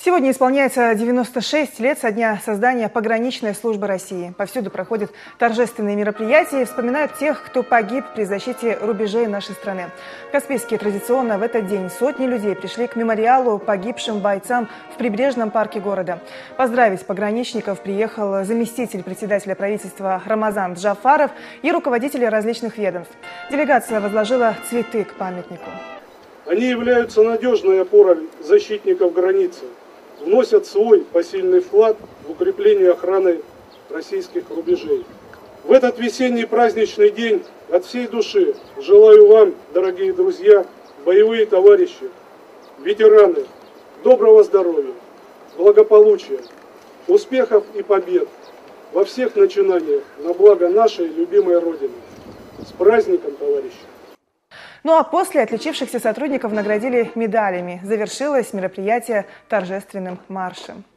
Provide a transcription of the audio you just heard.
Сегодня исполняется 96 лет со дня создания пограничной службы России. Повсюду проходят торжественные мероприятия и вспоминают тех, кто погиб при защите рубежей нашей страны. В Каспийске традиционно в этот день сотни людей пришли к мемориалу погибшим бойцам в прибрежном парке города. Поздравить пограничников приехал заместитель председателя правительства Рамазан Джафаров и руководители различных ведомств. Делегация возложила цветы к памятнику. Они являются надежной опорой защитников границы, вносят свой посильный вклад в укрепление охраны российских рубежей. В этот весенний праздничный день от всей души желаю вам, дорогие друзья, боевые товарищи, ветераны, доброго здоровья, благополучия, успехов и побед во всех начинаниях на благо нашей любимой Родины. С праздником, товарищи! Ну а после отличившихся сотрудников наградили медалями. Завершилось мероприятие торжественным маршем.